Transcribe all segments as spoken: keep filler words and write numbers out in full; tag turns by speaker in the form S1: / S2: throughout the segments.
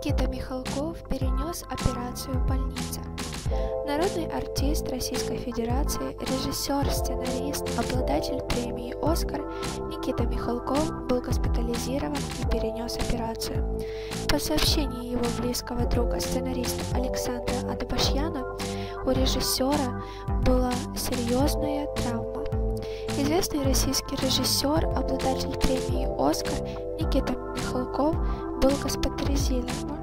S1: Никита Михалков перенес операцию в больнице. Народный артист Российской Федерации, режиссер, сценарист, обладатель премии «Оскар» Никита Михалков был госпитализирован и перенес операцию. По сообщению его близкого друга, сценариста Александра Атабашьяна, у режиссера была серьезная травма. Известный российский режиссер, обладатель премии «Оскар» Никита Михалков был госпитализирован.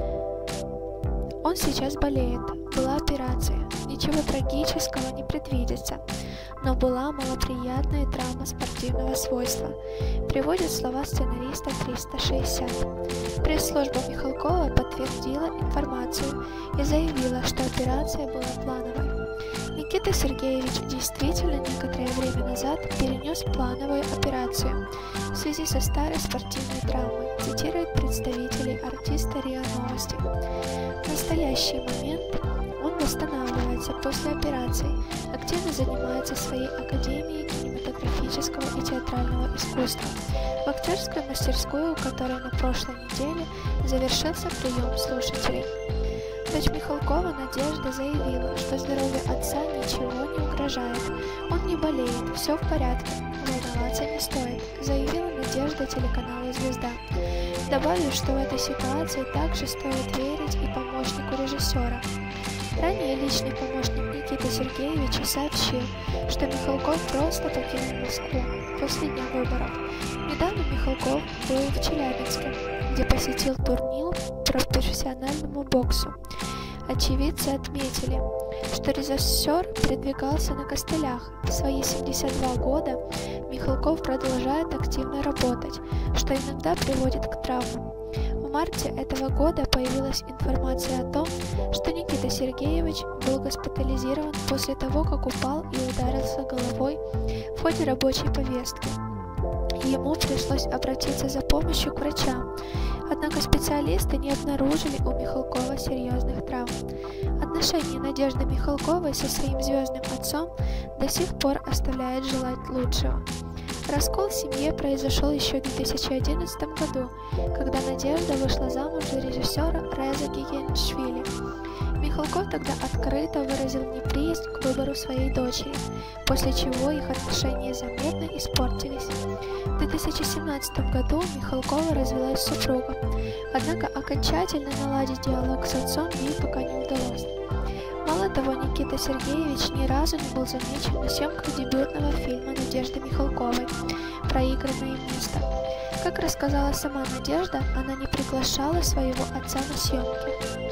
S1: Он сейчас болеет. Была операция. Ничего трагического не предвидится, но была малоприятная травма спортивного свойства, приводят слова сценариста триста шестьдесят. Пресс-служба Михалкова подтвердила информацию и заявила, что операция была плановой. Никита Сергеевич действительно некоторое время назад перенес плановую операцию в связи со старой спортивной травмой, цитируют представителей артиста РИА Новости. В настоящий момент он восстанавливается после операции, активно занимается своей академией кинематографического и театрального искусства, в актерскую мастерскую, которая на прошлой неделе завершился прием слушателей. Дочь Михалкова Надежда заявила, что здоровью отца ничего не угрожает, он не болеет, все в порядке, волноваться не стоит, заявила Надежда телеканала «Звезда». Добавив, что в этой ситуации также стоит верить и помощнику режиссера. Ранее личный помощник Никиты Сергеевича сообщил, что Михалков просто покинул Москву после дня выборов. Недавно Михалков был в Челябинске, где посетил турнир по профессиональному боксу. Очевидцы отметили, что режиссер передвигался на костылях. В свои семьдесят два года Михалков продолжает активно работать, что иногда приводит к травмам. В марте этого года появилась информация о том, что Никита Сергеевич был госпитализирован после того, как упал и ударился головой в ходе рабочей поездки. Ему пришлось обратиться за помощью к врачам, однако специалисты не обнаружили у Михалкова серьезных травм. Отношения Надежды Михалковой со своим звездным отцом до сих пор оставляет желать лучшего. Раскол в семье произошел еще в две тысячи одиннадцатом году, когда Надежда вышла замуж за режиссера Реза Гигинеишвили. Михалков тогда открыто выразил неприязнь к выбору своей дочери, после чего их отношения заметно испортились. В две тысячи семнадцатом году Михалкова развелась с супругом, однако окончательно наладить диалог с отцом ей пока не удалось. Мало того, Никита Сергеевич ни разу не был замечен на съемках дебютного фильма Надежды Михалковой «Проигранное место». Как рассказала сама Надежда, она не приглашала своего отца на съемки.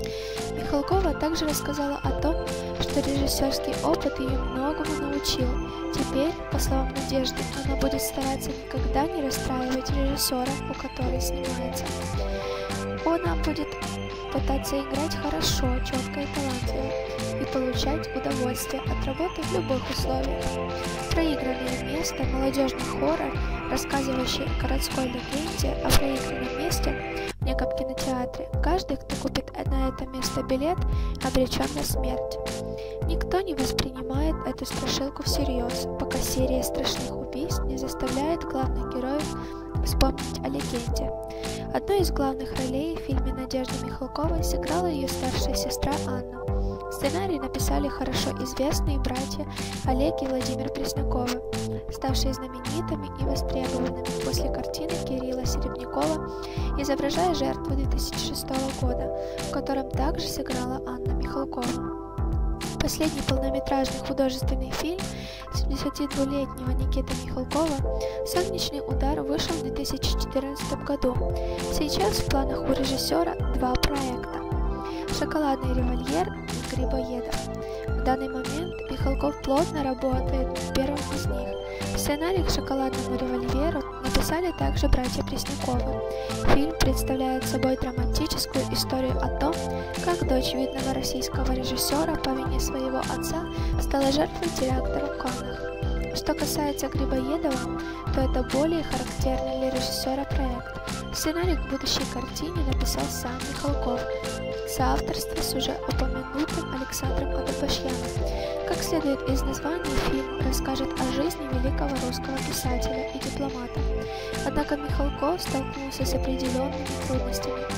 S1: Михалкова также рассказала о том, что режиссерский опыт ее многому научил. Теперь, по словам Надежды, она будет стараться никогда не расстраивать режиссера, у которого снимается. Она будет пытаться играть хорошо, четко и талантливо, и получать удовольствие от работы в любых условиях. «Проигранное место» – молодежный хоррор, рассказывающий о городской легенде о проигранном месте в неком кинотеатре. Каждый, кто купит на это место билет, обречен на смерть. Никто не воспринимает эту страшилку всерьез, пока серия страшных убийств не заставляет главных героев вспомнить о легенде. Одной из главных ролей в фильме Надежды Михалковой сыграла ее старшая сестра Анна. Сценарий написали хорошо известные братья Олег и Владимир Пресняковы, ставшие знаменитыми и востребованными после картины Кирилла Серебрякова «Изображая жертву» две тысячи шестого года, в котором также сыграла Анна Михалкова. Последний полнометражный художественный фильм семидесятидвулетнего Никиты Михалкова «Солнечный удар» вышел в две тысячи четырнадцатом году. Сейчас в планах у режиссера два проекта «Шоколадный револьвер» и «Грибоедов». В данный момент Михалков плотно работает над первым из них. Сценарий к «Шоколадному револьверу» написали также братья Пресняковы. Фильм представляет собой драматическую историю о том, как дочь видного российского режиссера по вине своего отца стала жертвой теракта в Каннах. Что касается Грибоедова, то это более характерный для режиссера проект. Сценарий к будущей картине написал сам Михалков, соавторство с уже упомянутым Александром Атабашьяном. Как следует из названия, фильм расскажет о жизни великого русского писателя и дипломата. Однако Михалков столкнулся с определенными трудностями.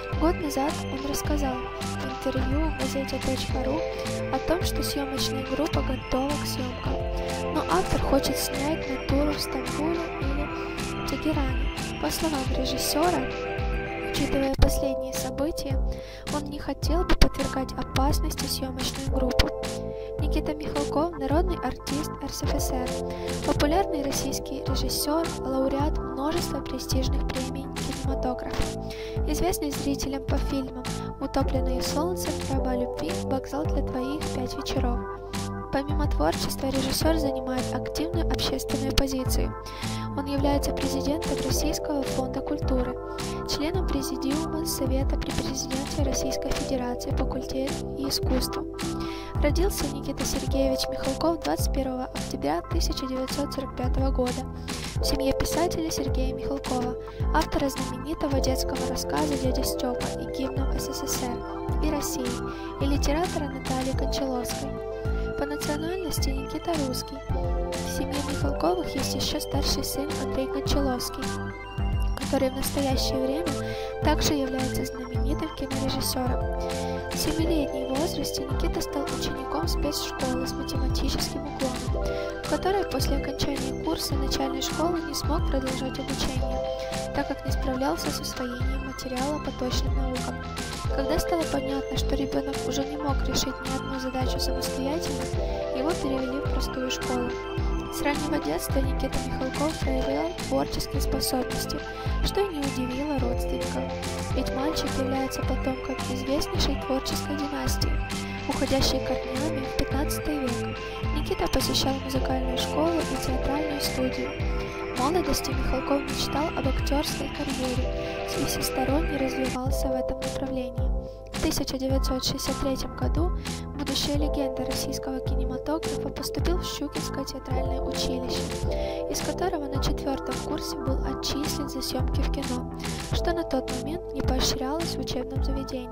S1: Год назад он рассказал в интервью газете точка ру о том, что съемочная группа готова к съемкам, но автор хочет снять натуру в Стамбуле или Тегеране. По словам режиссера, учитывая последние события, он не хотел бы подвергать опасности съемочную группу. Никита Михалков – народный артист эр эс эф эс эр, популярный российский режиссер, лауреат множества престижных премий кинематографа, известный зрителям по фильмам «Утопленные солнцем», «Раба любви», «Вокзал для двоих», «Пять вечеров». Помимо творчества, режиссер занимает активную общественную позицию. Он является президентом Российского фонда культуры, членом президиума Совета при президенте Российской Федерации по культуре и искусству. Родился Никита Сергеевич Михалков двадцать первого октября тысяча девятьсот сорок пятого года в семье писателя Сергея Михалкова, автора знаменитого детского рассказа «Дядя Степа» и гимнов эс эс эс эр и России, и литератора Натальи Кончаловской. По национальности Никита русский. В семье Михалковых есть еще старший сын Андрей Кончаловский, который в настоящее время также является знаменитым кинорежиссером. В семилетнем возрасте Никита стал учеником спецшколы с математическим уклоном, в которой после окончания курса начальной школы не смог продолжать обучение, так как не справлялся с усвоением материала по точным наукам. Когда стало понятно, что ребенок уже не мог решить ни одну задачу самостоятельно, его перевели в простую школу. С раннего детства Никита Михалков проявлял творческие способности, что и не удивило родственников, ведь мальчик является потомком известнейшей творческой династии, уходящей корнями в пятнадцатый век. Никита посещал музыкальную школу и театральную студию. В молодости Михалков мечтал об актерской карьере и всесторонне развивался в этом направлении. В тысяча девятьсот шестьдесят третьем году будущая легенда российского кинематографа поступил в Щукинское театральное училище, из которого на четвертом курсе был отчислен за съемки в кино, что на тот момент не поощрялось в учебном заведении.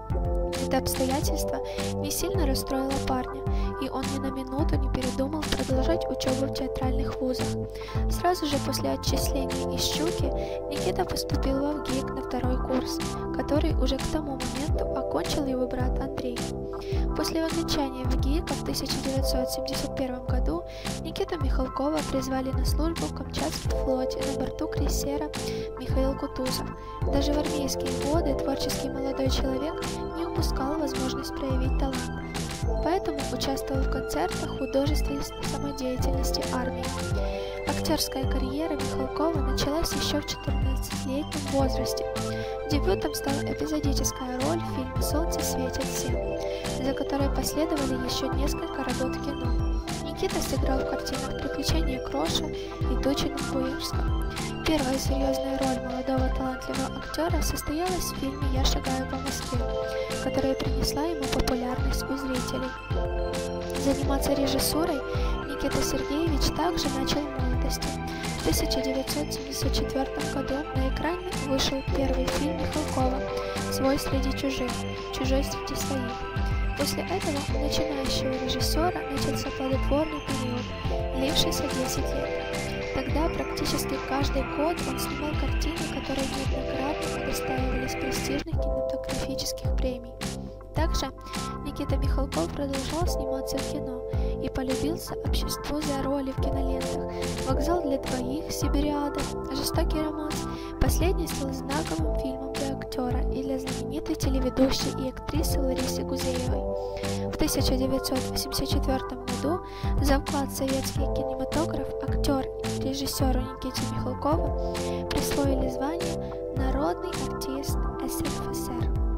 S1: Это обстоятельство не сильно расстроило парня, и он ни на минуту не передумал продолжать учебу в театральных вузах. Сразу же после отчисления из Щуки Никита поступил в ВГИК на второй курс, который уже к тому моменту окончил его брат Андрей. После окончания ВГИКа в тысяча девятьсот семьдесят первом году Никиту Михалкова призвали на службу в Камчатском флоте на борту крейсера Михаил Кутузов. Даже в армейские годы творческий молодой человек не упускал возможность проявить талант, поэтому участвовал в концертах художественной самодеятельности армии. Актерская карьера Михалкова началась еще в четырнадцатилетнем возрасте. Дебютом стала эпизодическая роль в фильме «Солнце светит всем», за которой последовали еще несколько работ в кино. Никита сыграл в картинах «Приключения Кроша» и «Тучи над Буирском». Первая серьезная роль молодого талантливого актера состоялась в фильме «Я шагаю по Москве», которая принесла ему популярность у зрителей. Заниматься режиссурой Никита Сергеевич также начал в молодости. В тысяча девятьсот семьдесят четвёртом году на экране вышел первый фильм Михалкова «Свой среди чужих», «Чужой среди своих». После этого у начинающего режиссера начался плодотворный период, длившийся десять лет. Тогда практически каждый год он снимал картины, которые неоднократно удостаивались престижных кинематографических премий. Также Никита Михалков продолжал сниматься в кино и полюбился обществу за роли в кинолентах «Вокзал для двоих», «Сибириада», «Жестокий романс». Последний стал знаковым фильмом для актера и для знаменитой телеведущей и актрисы Ларисы Гузеевой. В тысяча девятьсот восемьдесят четвёртом году за вклад в советский кинематограф актер и режиссеру Никите Михалкову присвоили звание «Народный артист эс эф эс эр».